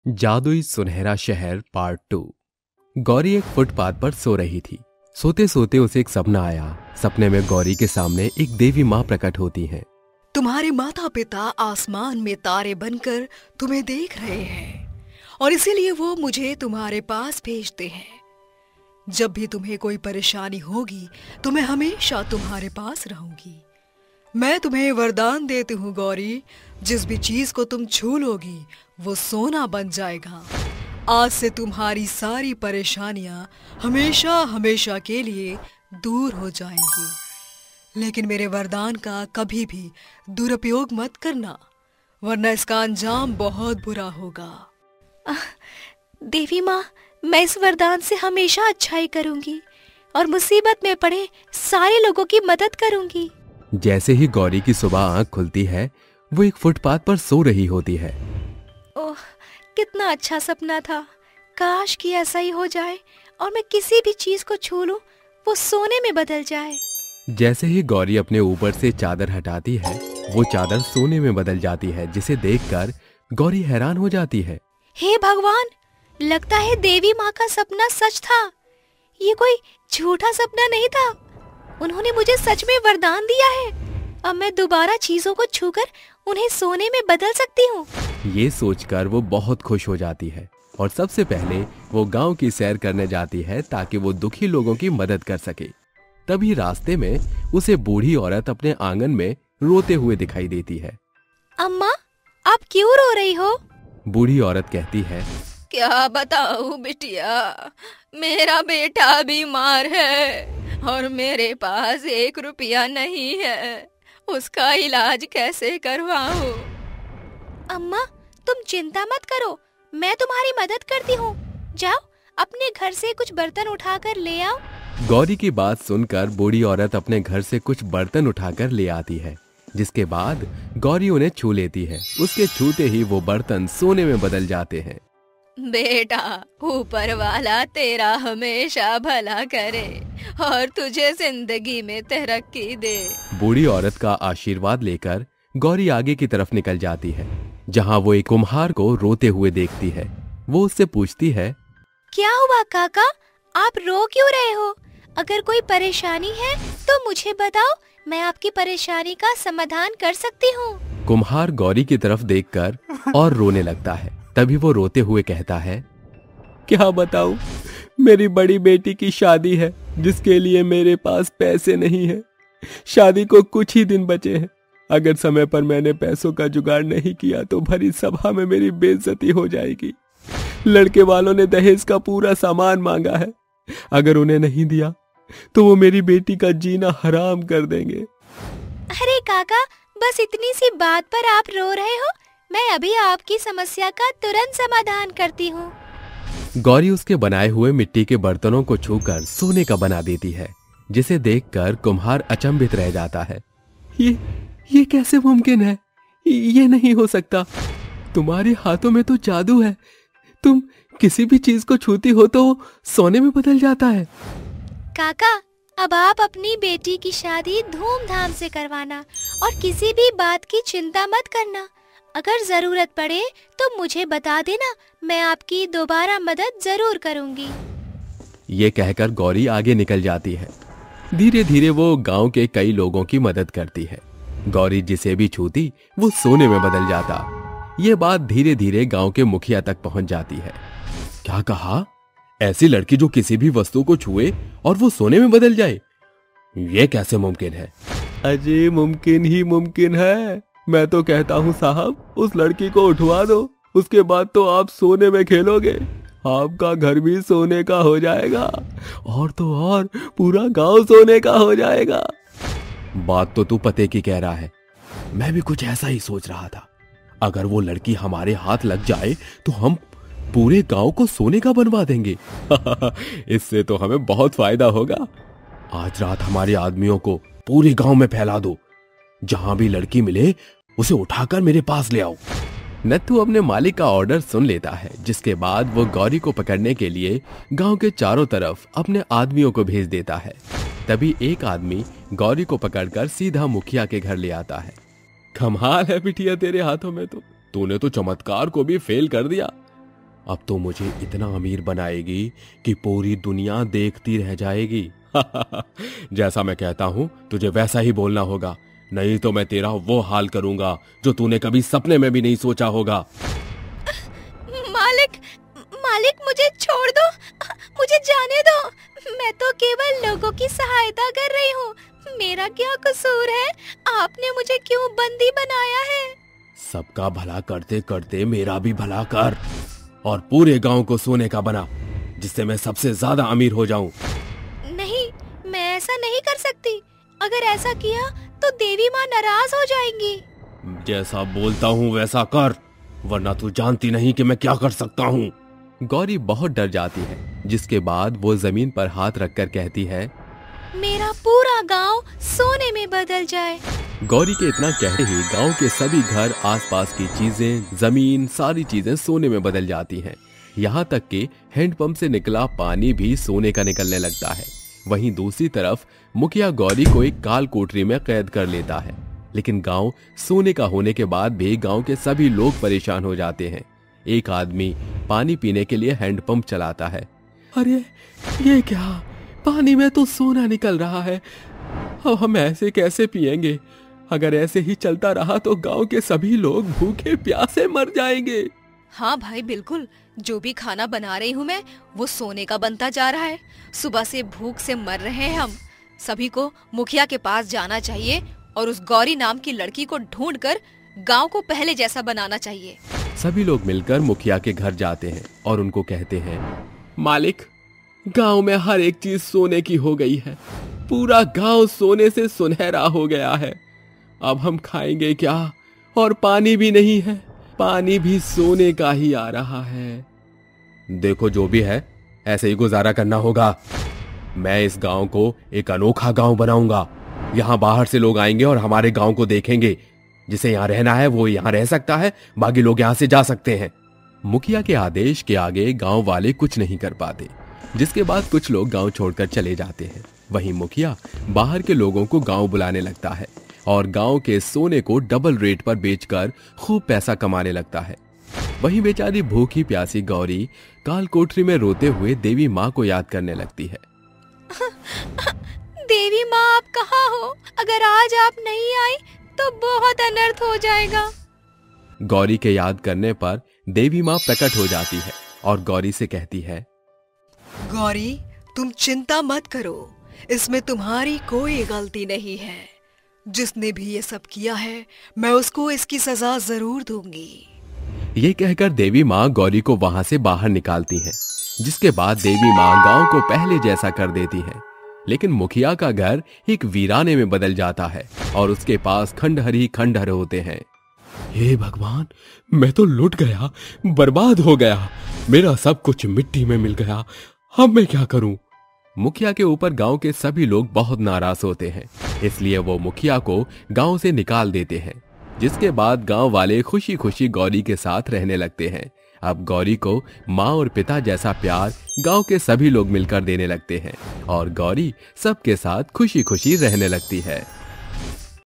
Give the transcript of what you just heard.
जादुई सुनहरा शहर पार्ट 2। गौरी एक फुटपाथ पर सो रही थी। सोते सोते उसे एक सपना आया। सपने में गौरी के सामने एक देवी माँ प्रकट होती हैं। तुम्हारे माता पिता आसमान में तारे बनकर तुम्हें देख रहे हैं और इसीलिए वो मुझे तुम्हारे पास भेजते हैं। जब भी तुम्हें कोई परेशानी होगी तो मैं हमेशा तुम्हारे पास रहूंगी। मैं तुम्हें वरदान देती हूँ गौरी, जिस भी चीज को तुम छू लोगी वो सोना बन जाएगा। आज से तुम्हारी सारी परेशानियां हमेशा हमेशा के लिए दूर हो जाएंगी। लेकिन मेरे वरदान का कभी भी दुरुपयोग मत करना, वरना इसका अंजाम बहुत बुरा होगा। देवी माँ, मैं इस वरदान से हमेशा अच्छाई करूंगी और मुसीबत में पड़े सारे लोगों की मदद करूंगी। जैसे ही गौरी की सुबह आंख खुलती है, वो एक फुटपाथ पर सो रही होती है। ओह, कितना अच्छा सपना था। काश कि ऐसा ही हो जाए और मैं किसी भी चीज को छू लूं वो सोने में बदल जाए। जैसे ही गौरी अपने ऊपर से चादर हटाती है, वो चादर सोने में बदल जाती है, जिसे देखकर गौरी हैरान हो जाती है। हे भगवान, लगता है देवी माँ का सपना सच था। ये कोई झूठा सपना नहीं था। उन्होंने मुझे सच में वरदान दिया है। अब मैं दोबारा चीजों को छूकर उन्हें सोने में बदल सकती हूँ। ये सोचकर वो बहुत खुश हो जाती है और सबसे पहले वो गांव की सैर करने जाती है ताकि वो दुखी लोगों की मदद कर सके। तभी रास्ते में उसे बूढ़ी औरत अपने आंगन में रोते हुए दिखाई देती है। अम्मा, आप क्यों रो रही हो? बूढ़ी औरत कहती है, क्या बताऊं बिटिया, मेरा बेटा बीमार है और मेरे पास 1 रुपया नहीं है। उसका इलाज कैसे करवाऊं? अम्मा, तुम चिंता मत करो, मैं तुम्हारी मदद करती हूँ। जाओ, अपने घर से कुछ बर्तन उठाकर ले आओ। गौरी की बात सुनकर बूढ़ी औरत अपने घर से कुछ बर्तन उठाकर ले आती है, जिसके बाद गौरी उन्हें छू लेती है। उसके छूते ही वो बर्तन सोने में बदल जाते हैं। बेटा, ऊपर वाला तेरा हमेशा भला करे और तुझे जिंदगी में तरक्की दे। बूढ़ी औरत का आशीर्वाद लेकर गौरी आगे की तरफ निकल जाती है, जहाँ वो एक कुम्हार को रोते हुए देखती है। वो उससे पूछती है, क्या हुआ काका, आप रो क्यों रहे हो? अगर कोई परेशानी है तो मुझे बताओ, मैं आपकी परेशानी का समाधान कर सकती हूँ। कुम्हार गौरी की तरफ देखकर और रोने लगता है। तभी वो रोते हुए कहता है, क्या बताऊं, मेरी बड़ी बेटी की शादी है जिसके लिए मेरे पास पैसे नहीं है। शादी को कुछ ही दिन बचे हैं। अगर समय पर मैंने पैसों का जुगाड़ नहीं किया तो भरी सभा में मेरी बेइज्जती हो जाएगी। लड़के वालों ने दहेज का पूरा सामान मांगा है। अगर उन्हें नहीं दिया तो वो मेरी बेटी का जीना हराम कर देंगे। अरे काका, बस इतनी सी बात पर आप रो रहे हो? मैं अभी आपकी समस्या का तुरंत समाधान करती हूँ। गौरी उसके बनाए हुए मिट्टी के बर्तनों को छूकर सोने का बना देती है, जिसे देखकर कुम्हार अचंभित रह जाता है। ये कैसे मुमकिन है? ये नहीं हो सकता। तुम्हारे हाथों में तो जादू है। तुम किसी भी चीज को छूती हो तो वो सोने में बदल जाता है। काका, अब आप अपनी बेटी की शादी धूमधाम से करवाना और किसी भी बात की चिंता मत करना। अगर जरूरत पड़े तो मुझे बता देना, मैं आपकी दोबारा मदद जरूर करूंगी। ये कहकर गौरी आगे निकल जाती है। धीरे धीरे वो गांव के कई लोगों की मदद करती है। गौरी जिसे भी छूती वो सोने में बदल जाता। ये बात धीरे धीरे गांव के मुखिया तक पहुंच जाती है। क्या कहा? ऐसी लड़की जो किसी भी वस्तु को छुए और वो सोने में बदल जाए, ये कैसे मुमकिन है? अजय, मुमकिन ही मुमकिन है। मैं तो कहता हूँ साहब, उस लड़की को उठवा दो, उसके बाद तो आप सोने में खेलोगे। आपका घर भी सोने का हो जाएगा और तो और पूरा गांव सोने का हो जाएगा। बात तो तू पते की कह रहा है। मैं भी कुछ ऐसा ही सोच रहा था। अगर वो लड़की हमारे हाथ लग जाए तो हम पूरे गांव को सोने का बनवा देंगे। इससे तो हमें बहुत फायदा होगा। आज रात हमारे आदमियों को पूरे गांव में फैला दो। जहां भी लड़की मिले उसे उठाकर मेरे पास ले आओ। नत्थू अपने मालिक का ऑर्डर सुन लेता है, जिसके बाद वो गौरी को पकड़ने के लिए गांव के चारों तरफ अपने आदमियों को भेज देता है। तभी एक आदमी गौरी को पकड़कर सीधा मुखिया के घर ले आता है। कमाल है बिटिया तेरे हाथों में तो। तूने तो चमत्कार को भी फेल कर दिया। अब तो मुझे इतना अमीर बनाएगी कि पूरी दुनिया देखती रह जाएगी। जैसा मैं कहता हूं तुझे वैसा ही बोलना होगा, नहीं तो मैं तेरा वो हाल करूंगा जो तूने कभी सपने में भी नहीं सोचा होगा। मालिक, मालिक मुझे छोड़ दो, मुझे जाने दो। मैं तो केवल लोगों की सहायता कर रही हूँ। मेरा क्या कसूर है? आपने मुझे क्यों बंदी बनाया है? सबका भला करते करते मेरा भी भला कर और पूरे गांव को सोने का बना, जिससे मैं सबसे ज्यादा अमीर हो जाऊं। नहीं, मैं ऐसा नहीं कर सकती। अगर ऐसा किया तो देवी माँ नाराज हो जाएंगी। जैसा बोलता हूँ वैसा कर, वरना तू जानती नहीं कि मैं क्या कर सकता हूँ। गौरी बहुत डर जाती है, जिसके बाद वो जमीन पर हाथ रखकर कहती है, मेरा पूरा गांव सोने में बदल जाए। गौरी के इतना कहते ही गांव के सभी घर, आसपास की चीजें, जमीन, सारी चीजें सोने में बदल जाती हैं। यहाँ तक कि हैंडपंप से निकला पानी भी सोने का निकलने लगता है। वहीं दूसरी तरफ मुखिया गौरी को एक काल कोठरी में कैद कर लेता है। लेकिन गांव सोने का होने के बाद भी गांव के सभी लोग परेशान हो जाते हैं। एक आदमी पानी पीने के लिए हैंडपंप चलाता है। अरे ये क्या, पानी में तो सोना निकल रहा है। अब हम ऐसे कैसे पिएंगे? अगर ऐसे ही चलता रहा तो गांव के सभी लोग भूखे प्यासे मर जाएंगे। हाँ भाई बिल्कुल, जो भी खाना बना रही हूँ मैं वो सोने का बनता जा रहा है। सुबह से भूख से मर रहे हैं हम। सभी को मुखिया के पास जाना चाहिए और उस गौरी नाम की लड़की को ढूंढकर गांव को पहले जैसा बनाना चाहिए। सभी लोग मिलकर मुखिया के घर जाते हैं और उनको कहते हैं, मालिक, गांव में हर एक चीज सोने की हो गई है। पूरा गांव सोने से सुनहरा हो गया है। अब हम खाएंगे क्या? और पानी भी नहीं है, पानी भी सोने का ही आ रहा है। देखो जो भी है, ऐसे ही गुजारा करना होगा। मैं इस गांव को एक अनोखा गांव बनाऊंगा। यहाँ बाहर से लोग आएंगे और हमारे गांव को देखेंगे। जिसे यहाँ रहना है वो यहाँ रह सकता है, बाकी लोग यहाँ से जा सकते हैं। मुखिया के आदेश के आगे गांव वाले कुछ नहीं कर पाते, जिसके बाद कुछ लोग गांव छोड़कर चले जाते हैं। वहीं मुखिया बाहर के लोगों को गांव बुलाने लगता है और गांव के सोने को डबल रेट पर बेचकर खूब पैसा कमाने लगता है। वहीं बेचारी भूखी प्यासी गौरी काल कोठरी में रोते हुए देवी माँ को याद करने लगती है। देवी माँ, आप कहाँ हो? अगर आज आप नहीं आई तो बहुत अनर्थ हो जाएगा। गौरी के याद करने पर देवी माँ प्रकट हो जाती है और गौरी से कहती है, गौरी तुम चिंता मत करो, इसमें तुम्हारी कोई गलती नहीं है। जिसने भी ये सब किया है मैं उसको इसकी सजा जरूर दूंगी। ये कहकर देवी माँ गौरी को वहां से बाहर निकालती हैं, जिसके बाद देवी माँ गांव को पहले जैसा कर देती हैं। लेकिन मुखिया का घर एक वीराने में बदल जाता है और उसके पास खंडहर ही खंडहर होते हैं। हे भगवान, मैं तो लुट गया, बर्बाद हो गया। मेरा सब कुछ मिट्टी में मिल गया। अब मैं क्या करूं? मुखिया के ऊपर गांव के सभी लोग बहुत नाराज होते हैं, इसलिए वो मुखिया को गांव से निकाल देते हैं। जिसके बाद गांव वाले खुशी खुशी गौरी के साथ रहने लगते हैं। अब गौरी को माँ और पिता जैसा प्यार गांव के सभी लोग मिलकर देने लगते हैं और गौरी सबके साथ खुशी खुशी रहने लगती है।